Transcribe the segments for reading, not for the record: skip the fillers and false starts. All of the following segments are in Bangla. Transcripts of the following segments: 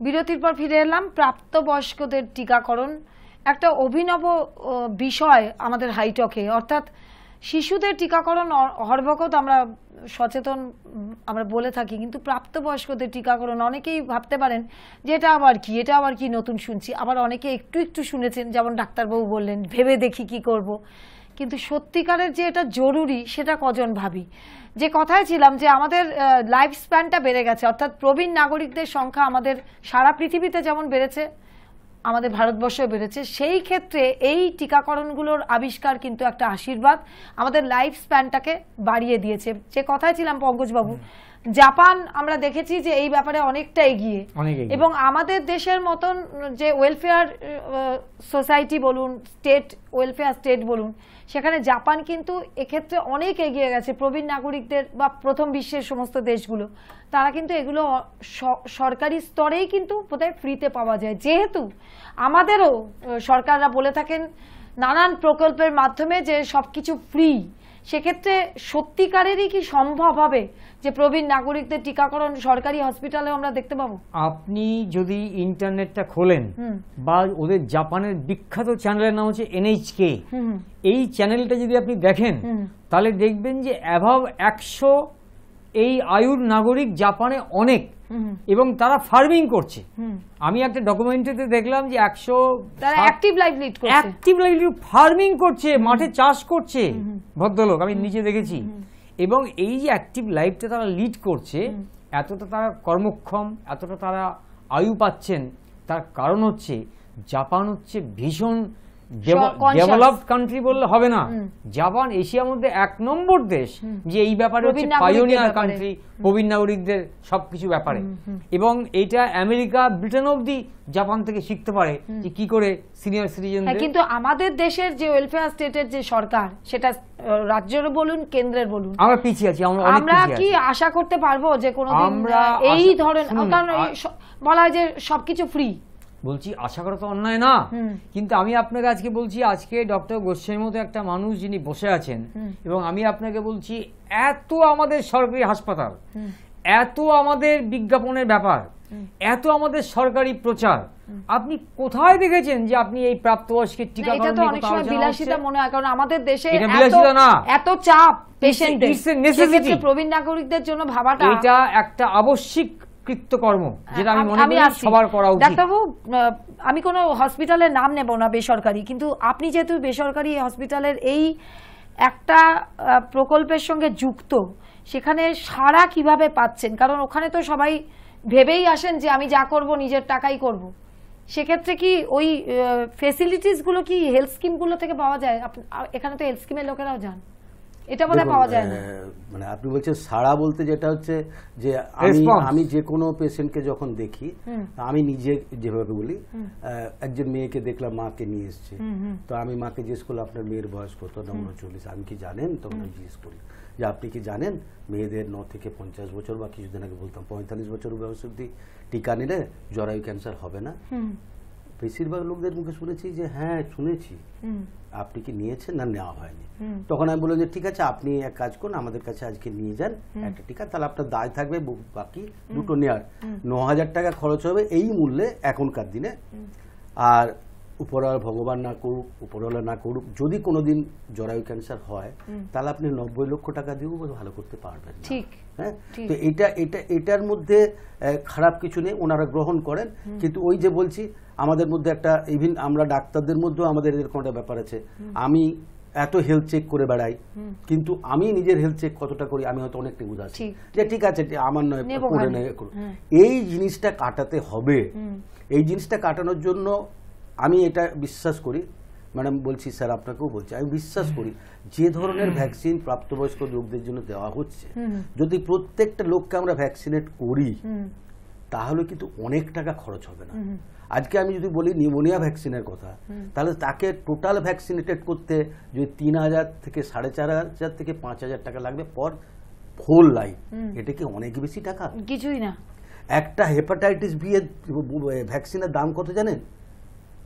বিরতির পর ফিরে এলাম। প্রাপ্তবয়স্কদের টিকাকরণ একটা অভিনব বিষয় আমাদের হাইটকে, অর্থাৎ শিশুদের টিকাকরণ হরবকত আমরা সচেতন আমরা বলে থাকি, কিন্তু প্রাপ্তবয়স্কদের টিকাকরণ অনেকেই ভাবতে পারেন যে এটা আবার কি নতুন শুনছি। আবার অনেকে একটু শুনেছেন, যেমন ডাক্তারবাবু বললেন ভেবে দেখি কি করব, কিন্তু সত্যিকারের যে এটা জরুরি সেটা কজন ভাবি। যে কথায় ছিলাম যে আমাদের লাইফ স্প্যানটা বেড়ে গেছে, অর্থাৎ প্রবীণ নাগরিকদের সংখ্যা আমাদের সারা পৃথিবীতে যেমন বেড়েছে আমাদের ভারতবর্ষেও বেড়েছে, সেই ক্ষেত্রে এই টিকাকরণগুলোর আবিষ্কার কিন্তু একটা আশীর্বাদ, আমাদের লাইফ স্প্যানটাকে বাড়িয়ে দিয়েছে। যে কথায় ছিলাম পঙ্কজবাবু, জাপান আমরা দেখেছি যে এই ব্যাপারে অনেকটা এগিয়ে, এবং আমাদের দেশের মতন যে ওয়েলফেয়ার সোসাইটি বলুন, স্টেট ওয়েলফেয়ার স্টেট বলুন, সেখানে জাপান কিন্তু এক্ষেত্রে অনেক এগিয়ে গেছে। প্রবীণ নাগরিকদের বা প্রথম বিশ্বের সমস্ত দেশগুলো, তারা কিন্তু এগুলো সরকারি স্তরেই কিন্তু বোধহয় ফ্রিতে পাওয়া যায়। যেহেতু আমাদেরও সরকাররা বলে থাকেন নানান প্রকল্পের মাধ্যমে যে সবকিছু ফ্রি, সেক্ষেত্রে সত্যিকারেরই কি সম্ভব হবে যে প্রবীণ নাগরিকদের টিকাকরণ সরকারি হসপিটালে আমরা দেখতে পাবো? আপনি যদি ইন্টারনেটটা খোলেন বা ওদের জাপানের বিখ্যাত চ্যানেলের নাম হচ্ছে NHK, এই চ্যানেলটা যদি আপনি দেখেন তাহলে দেখবেন যে অ্যাভাব 100 এই আয়ুর নাগরিক জাপানে অনেক, এবং তারা ফার্মিং করছে। আমি একটা ডকুমেন্টারিতে দেখলাম যে 100 তারা অ্যাক্টিভ লাইভলিহুড ফার্মিং করছে, মাঠে চাষ করছে ভদ্রলোক, আমি নিচে দেখেছি। এবং এই যে অ্যাক্টিভ লাইফটা তারা লিড করছে, এতটা তারা কর্মক্ষম, এতটা তারা আয়ু পাচ্ছেন, তার কারণ হচ্ছে জাপান হচ্ছে ভীষণ ডেভেলপড কান্ট্রি বললে হবে না। জাপান এশিয়ার মধ্যে 1 নম্বর দেশ যে এই ব্যাপারে হচ্ছে পাইওনিয়ার কান্ট্রি, প্রবীণ নাগরিকদের সবকিছু ব্যাপারে। এবং এটা আমেরিকা, ব্রিটেন অবধি জাপান থেকে শিখতে পারে যে কি করে সিনিয়র সিটিজেনদের। কিন্তু আমাদের দেশের যে ওয়েলফেয়ার স্টেটের যে সরকার, সেটা রাজ্যের বলুন কেন্দ্রের বলুন, আমরা পিছিয়ে আছি। আমরা কি আশা করতে পারবো যে কোনোদিন এই ধরনের, কারণ বলা হয় যে সবকিছু ফ্রি, বলছি আশা করা তো অন্যায় না, কিন্তু আমি আপনাকে আজকে বলছি, আজকে ডক্টর গোস্বামীর মতো একটা মানুষ যিনি বসে আছেন, এবং আমি আপনাকে বলছি এত আমাদের সরকারি হাসপাতাল, এত আমাদের বিজ্ঞাপনের ব্যাপার, এত আমাদের সরকারি প্রচার, আপনি কোথায় দেখেছেন যে আপনি এই প্রাপ্তবয়স্কের টিকাকরণ নিয়ে কথা আলোচনা হচ্ছে? বিলাসিতা মনে হয়, কারণ আমাদের দেশে এত চাপ পেশেন্টদের, সেক্ষেত্রে প্রবীণ নাগরিকদের জন্য ভাবাটা এটা একটা আবশ্যিক কৃত্যকর্ম, যেটা আমি মনে করি সবার করা উচিত। ডাক্তারবাবু, আমি কোনো হসপিটালের নাম নেব না বেসরকারি, কিন্তু আপনি যেহেতু বেসরকারি হসপিটালের এই একটা প্রকল্পের সঙ্গে যুক্ত, সেখানে সাড়া কিভাবে পাচ্ছেন? কারণ ওখানে তো সবাই ভেবেই আসেন যে আমি যা করব নিজের টাকাই করব, সেক্ষেত্রে কি ওই ফেসিলিটিসগুলো কি হেলথ স্কিমগুলো থেকে পাওয়া যায়? এখানে তো হেলথ স্কিমের লোকেরাও যান, এটা বোধহয় পাওয়া যায় না। মানে আপনি বলছেন সাড়া বলতে যেটা হচ্ছে যে আমি যে কোনো পেশেন্টকে যখন দেখি, আমি নিজে যেভাবে বলি, একজন মেয়েকে দেখলাম, মাকে নিয়ে এসছে, তো আমি মাকে জিজ্ঞেস করলাম আপনার মেয়ের বয়স কত? 39। আমি কি জানেন? তখন আমি জিজ্ঞেস করি যে আপনি কি জানেন মেয়েদের 9 থেকে 50 বছর, বা কিছুদিন আগে বলতাম 45 বছর বয়স অব্দি টিকা নিলে জরায়ু ক্যান্সার হবে না। বেশিরভাগ লোকদের মুখে শুনেছি যে হ্যাঁ শুনেছি, আপনি কি নিয়েছেন? না, নেওয়া হয়নি। তখন আমি বললাম যে ঠিক আছে, আপনি এক কাজ করুন, আমাদের কাছে আজকে নিয়ে যান একটা টিকা, তাহলে আপনার দায় থাকবে বাকি দুটো নেওয়ার। 9000 টাকা খরচ হবে এই মূল্যে এখনকার দিনে। আর উপরওয়ালা ভগবান না করুক, উপরওয়ালা না করুক, যদি কোনোদিন জরায়ু ক্যান্সার হয়, তাহলে আপনি 90 লক্ষ টাকা দিয়েও ভালো করতে পারবেন। ঠিক, হ্যাঁ, তো এটার মধ্যে খারাপ কিছু নেই, ওনারা গ্রহণ করেন। কিন্তু ওই যে বলছি, আমাদের মধ্যে একটা, ইভিন আমরা ডাক্তারদের মধ্যেও আমাদের এরকম একটা ব্যাপার আছে, আমি এত হেলথ চেক করে বেড়াই, কিন্তু আমি নিজের হেলথ চেক কতটা করি আমি হয়তো অনেকটা বুঝাচ্ছি যে ঠিক আছে আমার নয় করে নেই। এই জিনিসটা কাটাতে হবে। এই জিনিসটা কাটানোর জন্য আমি এটা বিশ্বাস করি, ম্যাডাম বলছি, স্যার আপনাকেও বলছি, আমি বিশ্বাস করি যে ধরনের ভ্যাকসিন প্রাপ্তবয়স্ক লোকদের জন্য দেওয়া হচ্ছে, যদি প্রত্যেকটা লোককে আমরা ভ্যাকসিনেট করি, তাহলে কিন্তু অনেক টাকা খরচ হবে না। আজকে আমি যদি বলি নিউমোনিয়া ভ্যাকসিনের কথা, তাহলে তাকে টোটাল ভ্যাকসিনেটেড করতে যদি 3000 থেকে 4500 থেকে 5000 টাকা লাগবে পর হোল লাইফ। এটা কি অনেক বেশি টাকা? কিছুই না। একটা হেপাটাইটিস বি এর ভ্যাকসিনের দাম কত জানেন?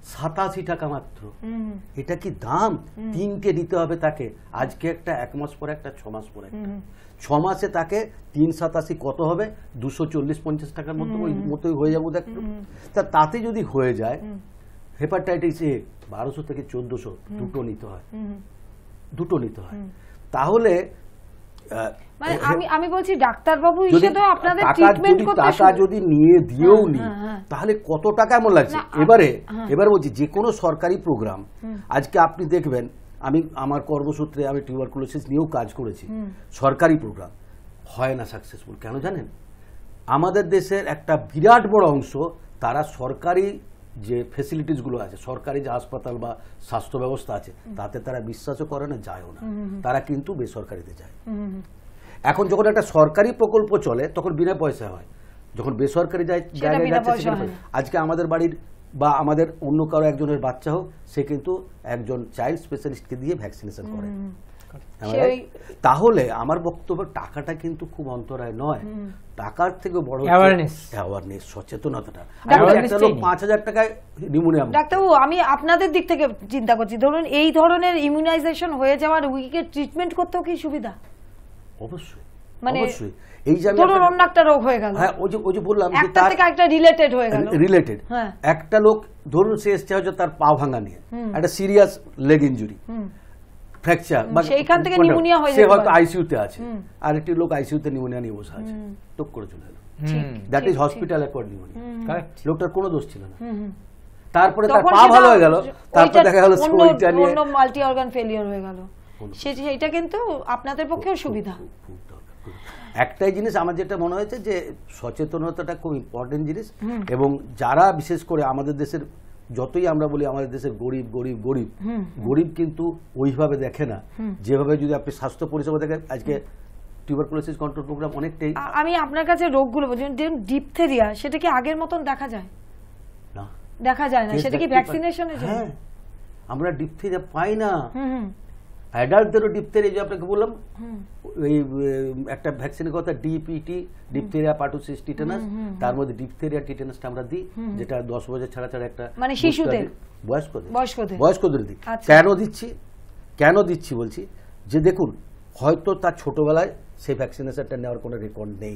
87 টাকা মাত্র। এটা কি দাম? 3টে নিতে হবে তাকে, আজকে একটা, 1 মাস পরে একটা, 6 মাস পরে একটা। 6 মাসে তাকে 387 কত হবে? 240-50 টাকার মতো, ওই মতোই হয়ে যাবো দেখ। তাতে যদি হয়ে যায়, হেপাটাইটিস এ 1200 থেকে 1400 দুটো নিতে হয়, দুটো নিতে হয়। তাহলে মানে আমি বলছি ডাক্তারবাবু হিসেবে আপনাদের ট্রিটমেন্ট করতে টাকা যদি নিয়ে দিয়েও নি, তাহলে কত টাকা এমন লাগছে। এবারে বলছি যে কোনো সরকারি প্রোগ্রাম, আজকে আপনি দেখবেন, আমি আমার কর্মসূত্রে আমি টিউবারকুলোসিস নিয়েও কাজ করেছি, সরকারি প্রোগ্রাম হয় না সাকসেসফুল। কেন জানেন? আমাদের দেশের একটা বিরাট বড় অংশ তারা সরকারি যে ফেসিলিটিসগুলো আছে, সরকারি যে হাসপাতাল বা স্বাস্থ্য ব্যবস্থা আছে, তাতে তারা বিশ্বাসও করে না, যায়ও না, তারা কিন্তু বেসরকারিতে যায়। এখন যখন একটা সরকারি প্রকল্প চলে তখন বিনা পয়সা হয়, যখন বেসরকারি জায়গায় যাচ্ছে। আজকে আমাদের বাড়ির বা আমাদের অন্য কারো একজনের বাচ্চা হোক, সে কিন্তু একজন চাইল্ড স্পেশালিস্টকে দিয়ে ভ্যাকসিনেশন করে। তাহলে আমার বক্তব্য, টাকাটা কিন্তু খুব অন্তরায় নয়, টাকার থেকে বড় অ্যাওয়ারনেস, সচেতনতাটা। একটা লোক 5000 টাকায় নিউমোনিয়া। ডাক্তারবাবু, আমি আপনাদের দিক থেকে চিন্তা করছি, ধরুন এই ধরনের ইমিউনাইজেশন হয়ে যাওয়ার রোগীকে ট্রিটমেন্ট করতেও কি সুবিধা? অবশ্যই, মানে অবশ্যই। এই যে ধরুন অন্য একটা রোগ হয়ে গেল, হ্যাঁ, ওই যে বললাম যে একটা থেকে একটা রিলেটেড হয়ে গেল, রিলেটেড। একটা লোক ধরুন সে এসছে হয়তো তার পা ভাঙা নিয়ে, একটা সিরিয়াস লেগ ইনজুরি, ফ্র্যাকচার, বা সেইখান থেকে নিউমোনিয়া হয়ে সে হয়তো আইসিইউতে আছে, আর একটি লোক আইসিইউতে নিউমোনিয়া নিয়ে বসে আছে, টক করে চলে এলো। That is hospital acquired pneumonia. Correct. লোকটার কোনো দোষ ছিল না, তারপরে তার পা ভালো হয়ে গেল, তারপর দেখা গেল ওইটা নিয়ে অন্য মাল্টি অর্গান ফেলিয়ার হয়ে গেল। সেটা কিন্তু আপনাদের পক্ষেও সুবিধা। একটাই জিনিস আমার যেটা মনে হয়েছে যে সচেতনতাটা খুব ইম্পর্টেন্ট জিনিস, এবং যারা বিশেষ করে আমাদের দেশের, যতই আমরা বলি আমাদের দেশের গরিব গরিব গরিব, গরিব কিন্তু ওইভাবে দেখে না যেভাবে যদি আপনি স্বাস্থ্য পরিষেবা দেখেন। আজকে টিউবারকুলোসিস কন্ট্রোল প্রোগ্রাম অনেকটাই। আমি আপনার কাছে রোগগুলো বলছি, ডিপথেরিয়া, সেটা কি আগের মতন দেখা যায়? না, দেখা যায় না। সেটা কি ভ্যাকসিনেশনের জন্য? হ্যাঁ, আমরা ডিপথেরিয়া পাই না। অ্যাডাল্টদেরও ডিপথেরিয়া, যে আপনাকে বললাম এই একটা ভ্যাকসিনের কথা, ডিপিটি, ডিপথেরিয়া পার্টুসিস টিটানাস, তার মধ্যে ডিপথেরিয়া টিটানাসটা আমরা দিই, যেটা 10 বছর ছাড়া ছাড়া একটা, মানে শিশুদের, বয়স্কদের দিই। কেন দিচ্ছি বলছি যে দেখুন, হয়তো তার ছোটবেলায় সেই ভ্যাকসিনেশনটা নেওয়ার কোনো রেকর্ড নেই।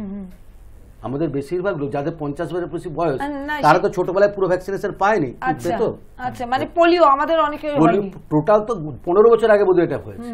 আমাদের বেশিরভাগ লোক যাদের 50 বছরের বেশি বয়স, তারা তো ছোটবেলায় পুরো ভ্যাকসিনেশন পায়নি। আচ্ছা, মানে পোলিও আমাদের অনেকের হয়নি। টোটাল তো 15 বছর আগে বোধহয় এটা হয়েছে,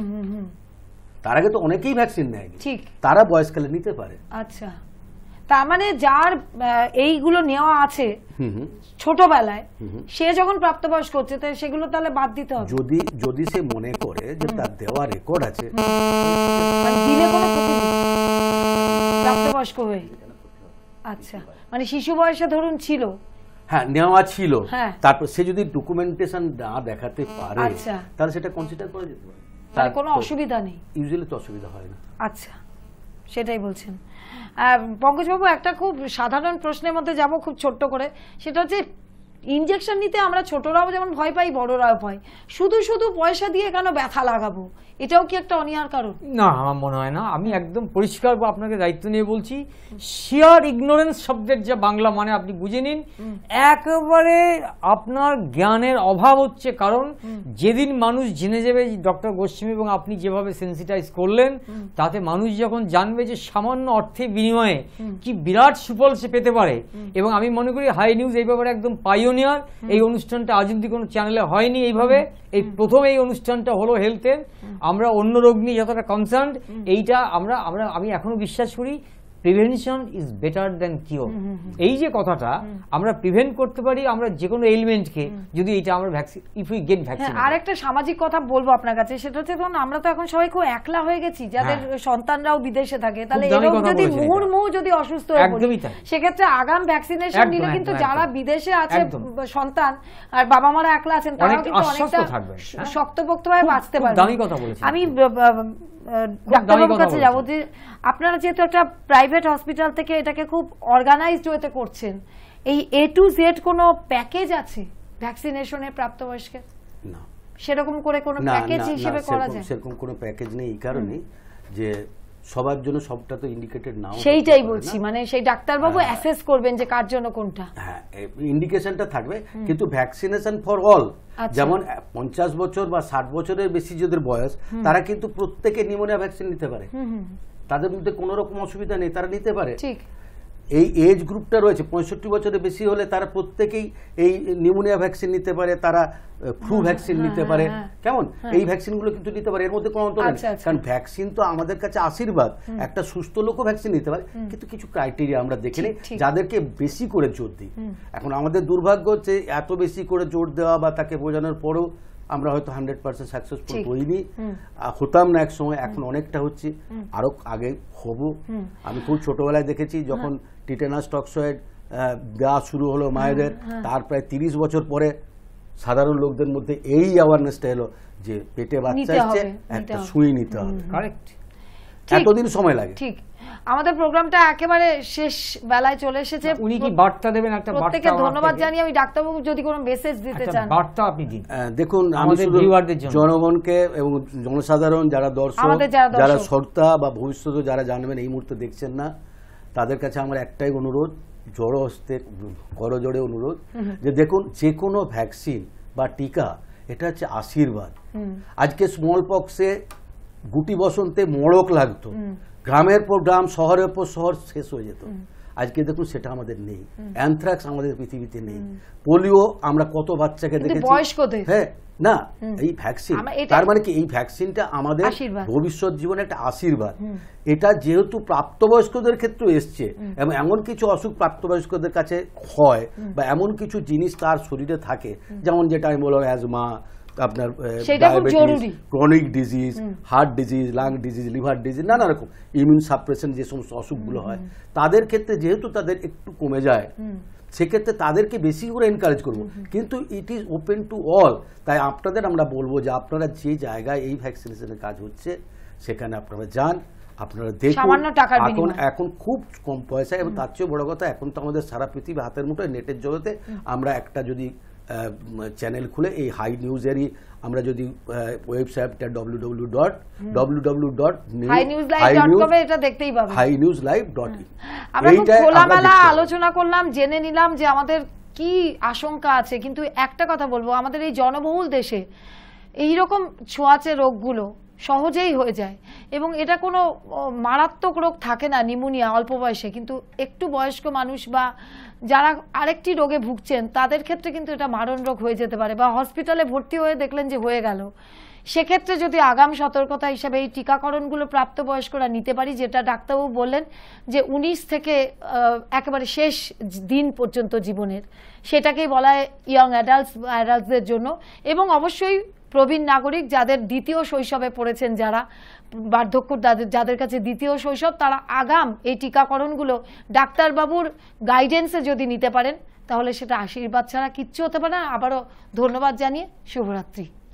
তার আগে তো অনেকেই ভ্যাকসিন নেয়নি, ঠিক, তারা বয়সকালে নিতে পারে। আচ্ছা, তার মানে যার এইগুলো নেওয়া আছে ছোটবেলায়, সে যখন প্রাপ্তবয়স্ক হচ্ছে, সেগুলো তাহলে বাদ দিতে হবে। যদি সে মনে করে যে তার দেওয়া রেকর্ড আছে, মানে দিলে কোনো ক্ষতি নেই প্রাপ্তবয়স্ক হয়ে। আচ্ছা, মানে শিশু বয়সে ধরুন ছিল, হ্যাঁ নেওয়া ছিল, তারপর সে যদি ডকুমেন্টেশন না দেখাতে পারে, তাহলে সেটা কনসিডার করা যেতে পারে, তার কোনো অসুবিধা নেই। ইউজুয়ালি তো অসুবিধা হয় না। আচ্ছা, সেটাই বলছেন। পঙ্কজবাবু, একটা খুব সাধারণ প্রশ্নের মধ্যে যাব, খুব ছোট্ট করে, সেটা হচ্ছে ইনজেকশন নিতে আমরা ছোটরাও যেমন ভয় পাই, বড়রাও ভয়। শুধু শুধু পয়সা দিয়ে কেন ব্যথা লাগাবো? এটাও কি একটা অনিহার কারণ? না, আমার মনে হয় না। আমি একদম পরিষ্কার আপনাকে দায়িত্ব নিয়ে বলছি, শিয়ার ইগনোরেন্স শব্দের যে বাংলা মানে আপনি বুঝে নিন, একেবারে আপনার জ্ঞানের অভাব হচ্ছে। কারণ যেদিন মানুষ জেনে যাবে, ডক্টর গোস্বামী এবং আপনি যেভাবে সেন্সিটাইজ করলেন, তাতে মানুষ যখন জানবে যে সামান্য অর্থের বিনিময়ে কি বিরাট সুফল সে পেতে পারে। এবং আমি মনে করি হাই নিউজ এই ব্যাপারে একদম পাইওনিয়ার। এই অনুষ্ঠানটা আজ অব্দি কোনো চ্যানেলে হয়নি এইভাবে, এই প্রথম এই অনুষ্ঠানটা হলো হেলথের। আমরা অন্য রোগ নিয়ে যতটা কনসার্ন, এইটা আমি এখনো বিশ্বাস করি prevention is better than cure. এই যে কথাটা আমরা প্রিভেন্ট করতে পারি আমরা যে কোনো এলিমেন্টকে, যদি এটা আমরা vaccine, if we get vaccine. আর একটা সামাজিক কথা বলবো আপনার কাছে, সেটা হচ্ছে ধরুন আমরা তো এখন সবাই খুব একলা হয়ে গেছি, যাদের সন্তানরাও বিদেশে থাকে, তাহলে এরকম যদি মুহুর্মুহু যদি অসুস্থ হয়ে পড়ে, সেক্ষেত্রে আগাম ভ্যাকসিনেশন নিলে কিন্তু যারা বিদেশে আছে সন্তান আর বাবা মারা একলা আছেন, তারাও কিন্তু অনেকটা শক্তপোক্তভাবে বাঁচতে পারবে। আমি ডাক্তারবাবুর কাছে যাবো, যে আপনারা যেহেতু একটা প্রাইভেট হসপিটাল থেকে এটাকে খুব অর্গানাইজড ওয়েতে করছেন, এই A to Z কোনো প্যাকেজ আছে ভ্যাকসিনেশনের প্রাপ্তবয়স্কের? না, সেরকম করে কোনো প্যাকেজ হিসেবে করা যায়? সেরকম কোনো প্যাকেজ নেই, এই কারণে যে সবার জন্য সবটা তো ইন্ডিকেটেড নাও হতে সেইটাই পারে বলছি, না। মানে সেই ডাক্তারবাবু অ্যাসেস করবেন যে কার জন্য কোনটা। হ্যাঁ, ইন্ডিকেশনটা থাকবে, কিন্তু ভ্যাকসিনেশন ফর অল, আচ্ছা। যেমন 50 বছর বা 60 বছরের বেশি যাদের বয়স, তারা কিন্তু প্রত্যেকে নিউমোনিয়া ভ্যাকসিন নিতে পারে, তাদের মধ্যে কোনো রকম অসুবিধা নেই, তারা নিতে পারে। ঠিক। এই এজ গ্রুপটা রয়েছে 65 বছরের বেশি হলে তারা প্রত্যেকেই এই নিউমোনিয়া ভ্যাকসিন নিতে পারে, তারা ফ্লু ভ্যাকসিন নিতে পারে, কেমন এই ভ্যাকসিনগুলো কিন্তু নিতে পারে, এর মধ্যে কোনো অন্তর নেই। আচ্ছা, আচ্ছা। কারণ ভ্যাকসিন তো আমাদের কাছে আশীর্বাদ, একটা সুস্থ লোকও ভ্যাকসিন নিতে পারে, কিন্তু কিছু ক্রাইটেরিয়া আমরা দেখে নিই ঠিক। যাদেরকে বেশি করে জোর দিই। এখন আমাদের দুর্ভাগ্য হচ্ছে এত বেশি করে জোর দেওয়া বা তাকে বোঝানোর পরেও আমরা হয়তো 100% সাকসেসফুল ঠিক। হইনি, হতাম না এক সময়, এখন অনেকটা হচ্ছি, আরো আগে হব। আমি খুব ছোটবেলায় দেখেছি যখন টিটেনাস টক্সয়েড দেওয়া শুরু হলো মায়েদের, তার প্রায় 30 বছর পরে সাধারণ লোকদের মধ্যে এই অ্যাওয়ারনেসটা এলো যে পেটে বাচ্চা নিতে এসছে, হবে, একটা নিতে হবে। সুই নিতে হবে। কারেক্ট। ঠিক। এতদিন সময় লাগে। ঠিক। আমাদের প্রোগ্রামটা একেবারে শেষ বেলায় চলে এসেছে। উনি কি বার্তা দেবেন? একটা বার্তা প্রত্যেককে আমার ধন্যবাদ থেকে। জানিয়ে আমি ডাক্তারবাবু যদি কোনো মেসেজ দিতে একটা চান। বার্তা আপনি দিন। দেখুন, আমি আমাদের শুধু ভিউয়ারদের জন্য। জনগণকে এবং জনসাধারণ যারা দর্শক, আমাদের যারা দর্শক। যারা শ্রোতা বা ভবিষ্যতে যারা জানবেন এই মুহূর্তে দেখছেন না, তাদের কাছে আমার একটাই অনুরোধ, জড়ো হস্তে করজোড়ে অনুরোধ, যে দেখুন যে কোনো ভ্যাকসিন বা টিকা এটা হচ্ছে আশীর্বাদ। আজকে স্মল পক্সে গুটি বসন্তে মড়ক লাগতো, গ্রামের পর গ্রাম, শহরের পর শহর শেষ হয়ে যেত। আজকে দেখুন সেটা আমাদের নেই, অ্যানথ্রাক্স আমাদের পৃথিবীতে নেই, পোলিও আমরা কত বাচ্চাকে কিন্তু দেখেছি। বয়স্কদের। হ্যাঁ, না এই ভ্যাকসিন, তার মানে কি এই ভ্যাকসিনটা আমাদের আশীর্বাদ। ভবিষ্যৎ জীবনে একটা আশীর্বাদ। এটা যেহেতু প্রাপ্তবয়স্কদের ক্ষেত্রে এসছে, এবং এমন কিছু অসুখ প্রাপ্তবয়স্কদের কাছে হয় বা এমন কিছু জিনিস তার শরীরে থাকে, যেমন যেটা আমি বললাম অ্যাজমা, আপনার সেটা খুব ডায়াবেটিস, জরুরি। Chronic disease, heart disease, lung disease, liver disease, নানা রকম ইমিউন সাপ্রেশন যে সমস্ত অসুখগুলো হয়, তাদের ক্ষেত্রে যেহেতু তাদের একটু কমে যায়, সেক্ষেত্রে তাদেরকে বেশি করে এনকারেজ করব, কিন্তু it is open to all. তাই আপনাদের আমরা বলবো যে আপনারা যে জায়গায় এই ভ্যাকসিনেশনের কাজ হচ্ছে সেখানে আপনারা যান, আপনারা দেখুন। সামান্য টাকার এখন বিনিময়ে। এখন খুব কম পয়সা, এবং তার চেয়ে বড় কথা, এখন তো আমাদের সারা পৃথিবী হাতের মুঠোয়, নেটের জগতে আমরা একটা যদি চ্যানেল খুলে এই হাই নিউজেরই আমরা যদি ওয়েবসাইটটা www.hinewslive.com এটা দেখতেই পাবেন। hinewslive.in, আমরা খুব খোলামেলা আলোচনা করলাম, জেনে নিলাম যে আমাদের কি আশঙ্কা আছে, কিন্তু একটা কথা বলবো, আমাদের এই জনবহুল দেশে এইরকম ছোঁয়াচে রোগগুলো সহজেই হয়ে যায়, এবং এটা কোনো মারাত্মক রোগ থাকে না, নিউমোনিয়া অল্প বয়সে, কিন্তু একটু বয়স্ক মানুষ বা যারা আরেকটি রোগে ভুগছেন তাদের ক্ষেত্রে কিন্তু এটা মারণ রোগ হয়ে যেতে পারে, বা হসপিটালে ভর্তি হয়ে দেখলেন যে হয়ে গেল। সেক্ষেত্রে যদি আগাম সতর্কতা হিসাবে এই টিকাকরণগুলো প্রাপ্তবয়স্করা নিতে পারি, যেটা ডাক্তারবাবু বললেন যে 19 থেকে একেবারে শেষ দিন পর্যন্ত জীবনের, সেটাকেই বলা হয় ইয়ং অ্যাডাল্টসদের জন্য। এবং অবশ্যই প্রবীণ নাগরিক, যাদের দ্বিতীয় শৈশবে পড়েছেন, যারা বার্ধক্য, যাদের কাছে দ্বিতীয় শৈশব, তারা আগাম এই টিকাকরণগুলো ডাক্তারবাবুর গাইডেন্সে যদি নিতে পারেন, তাহলে সেটা আশীর্বাদ ছাড়া কিচ্ছু হতে পারে না। আবারও ধন্যবাদ জানিয়ে শুভরাত্রি।